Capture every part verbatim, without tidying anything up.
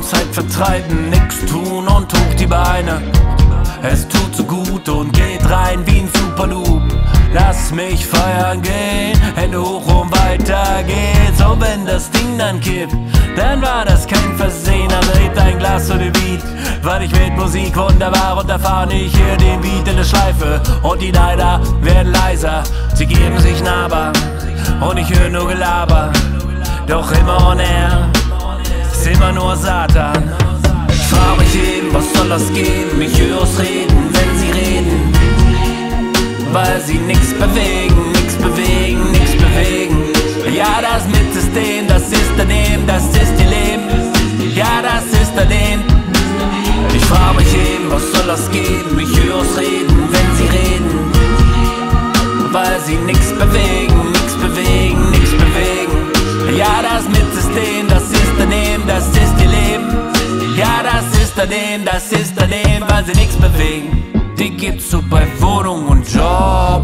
Zeit vertreiben, nix tun und hoch die Beine. Es tut so gut und geht rein wie ein Superloop. Lass mich feiern gehen, Hände hoch und weiter geht's. Und wenn das Ding dann kippt, dann war das kein Versehen. Also hebt ein Glas oder Beat, weil ich mit Musik wunderbar runterfahren. Ich höre den Beat in der Schleife und die Neider werden leiser. Sie geben sich nahbar und ich höre nur Gelaber. Doch immer on air, ist immer nur Satan. Ich frag mich eben, was soll das geben? Ich höre es reden, wenn sie reden, weil sie nix bewegen, nix bewegen, nix bewegen. Ja, das Mitsystem, das ist daneben, das ist ihr Leben. Ja, das ist daneben. Ich frag mich eben, was soll das geben? Ich höre es reden, wenn sie reden, weil sie nix bewegen, nix bewegen, nix bewegen. Ja, das Mitsystem, das ist daneben, das ist ihr Leben. Ja, das ist daneben, das ist daneben, weil sie nix bewegen. Die gibt's so bei Wohnung und Job,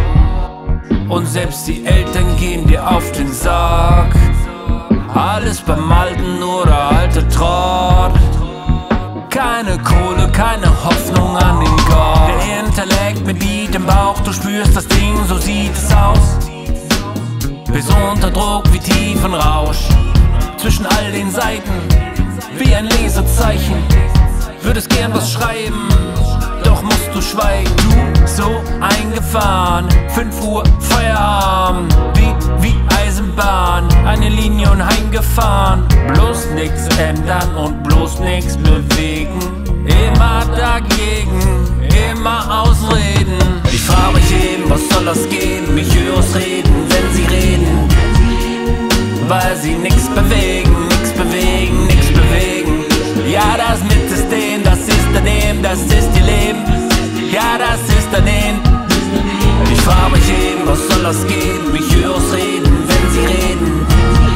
und selbst die Eltern gehen dir auf den Sack. Alles beim Alten oder alte Trott. Keine Kohle, keine Hoffnung an den Gott. Der Intellekt mit Beat im Bauch, du spürst das Ding, so sieht es aus. Bis unter Druck wie Tiefenrausch. Zwischen all den Seiten, wie ein Lesezeichen. Würdest gern was schreiben, doch musst du schweigen. Du so eingefahren, fünf Uhr Feierabend, wie, wie Eisenbahn, eine Linie und heimgefahren. Bloß nix ändern und bloß nix bewegen. Immer dagegen, immer ausreden. Ich frag mich eben, was soll das geben? Ich höre es reden, wenn sie reden, weil sie nix bewegen, nix bewegen, nix bewegen. Ja, das Mitsystem, das ist daneben, das ist ihr Leben. Ja, das ist daneben. Ich frag mich eben, was soll das geben? Ich höre es reden, wenn sie reden,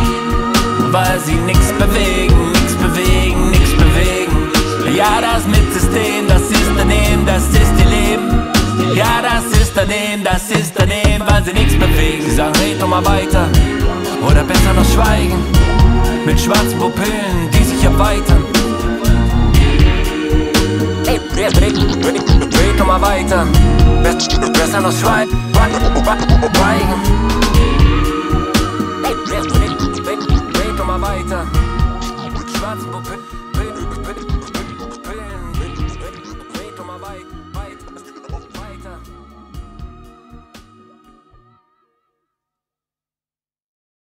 weil sie nix bewegen, nix bewegen, nix bewegen. Ja, das Mitsystem, das ist daneben, das ist ihr Leben. Ja, das ist daneben, das ist daneben, weil sie nix bewegen. Sie sagen, red doch mal weiter, oder besser noch schweigen, mit schwarzen Pupillen, die sich erweitern. Red, red, red, red doch mal weiter, besser noch schweigen. Red, red, red, red doch mal weiter, mit schwarzen Pupillen.